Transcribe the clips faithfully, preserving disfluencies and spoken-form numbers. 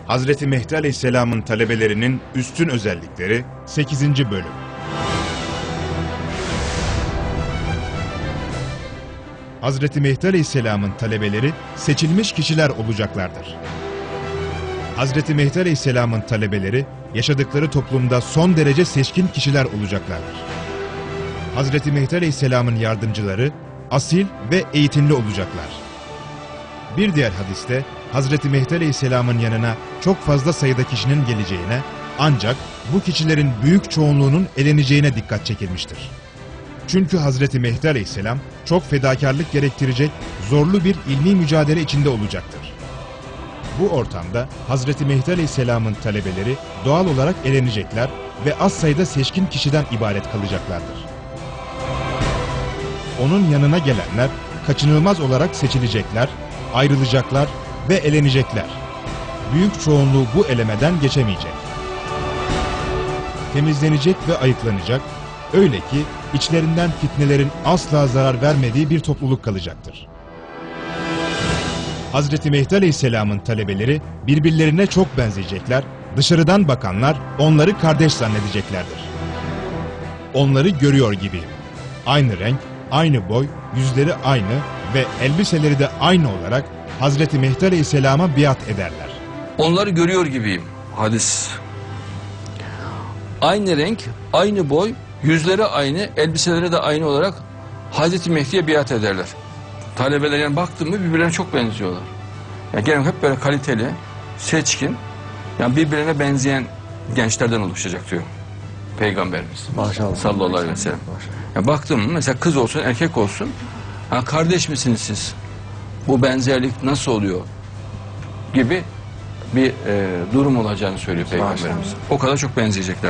Hazreti Mehdi Aleyhisselam'ın talebelerinin üstün özellikleri sekizinci bölüm. Hazreti Mehdi Aleyhisselam'ın talebeleri seçilmiş kişiler olacaklardır. Hazreti Mehdi Aleyhisselam'ın talebeleri yaşadıkları toplumda son derece seçkin kişiler olacaklardır. Hazreti Mehdi Aleyhisselam'ın yardımcıları asil ve eğitimli olacaklar. Bir diğer hadiste Hazreti Mehdi Aleyhisselam'ın yanına çok fazla sayıda kişinin geleceğine, ancak bu kişilerin büyük çoğunluğunun eleneceğine dikkat çekilmiştir. Çünkü Hazreti Mehdi Aleyhisselam çok fedakarlık gerektirecek zorlu bir ilmi mücadele içinde olacaktır. Bu ortamda Hazreti Mehdi Aleyhisselam'ın talebeleri doğal olarak elenecekler ve az sayıda seçkin kişiden ibaret kalacaklardır. Onun yanına gelenler kaçınılmaz olarak seçilecekler, ayrılacaklar ve elenecekler. Büyük çoğunluğu bu elemeden geçemeyecek. Temizlenecek ve ayıklanacak, öyle ki içlerinden fitnelerin asla zarar vermediği bir topluluk kalacaktır. Hazreti Mehdi Aleyhisselam'ın talebeleri birbirlerine çok benzeyecekler, dışarıdan bakanlar onları kardeş zannedeceklerdir. Onları görüyor gibiyim. Aynı renk, aynı boy, yüzleri aynı ve elbiseleri de aynı olarak Hazreti Mehdi Aleyhisselam'a biat ederler. Onları görüyor gibiyim. Hadis. Aynı renk, aynı boy, yüzleri aynı, elbiseleri de aynı olarak Hazreti Mehdi'ye biat ederler. Talebeler yani baktın mı birbirlerine çok benziyorlar. Yani genel hep böyle kaliteli, seçkin, yani birbirine benzeyen gençlerden oluşacak diyor Peygamberimiz. Maşallah. Sallallahu aleyhi ve sellem. Yani baktın mı mesela kız olsun, erkek olsun, ha, kardeş misiniz siz? Bu benzerlik nasıl oluyor? Gibi bir e, durum olacağını söylüyor Peygamberimiz. O kadar çok benzeyecekler.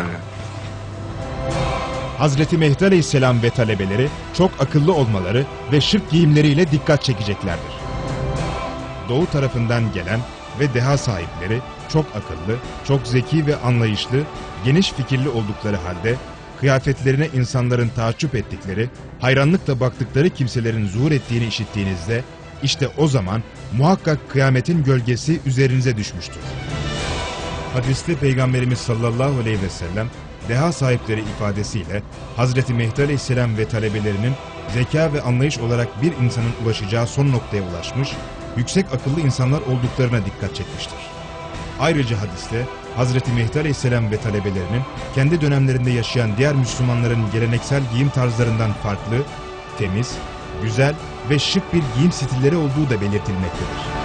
Hazreti Mehdi Aleyhisselam ve talebeleri çok akıllı olmaları ve şık giyimleriyle dikkat çekeceklerdir. Doğu tarafından gelen ve deha sahipleri çok akıllı, çok zeki ve anlayışlı, geniş fikirli oldukları halde kıyafetlerine insanların taaccüp ettikleri, hayranlıkla baktıkları kimselerin zuhur ettiğini işittiğinizde işte o zaman muhakkak kıyametin gölgesi üzerinize düşmüştür. Hadiste Peygamberimiz sallallahu aleyhi ve sellem deha sahipleri ifadesiyle Hazreti Mehdi Aleyhisselam ve talebelerinin zeka ve anlayış olarak bir insanın ulaşacağı son noktaya ulaşmış, yüksek akıllı insanlar olduklarına dikkat çekmiştir. Ayrıca hadiste Hazreti Mehdi Aleyhisselam ve talebelerinin kendi dönemlerinde yaşayan diğer Müslümanların geleneksel giyim tarzlarından farklı, temiz, güzel ve şık bir giyim stilleri olduğu da belirtilmektedir.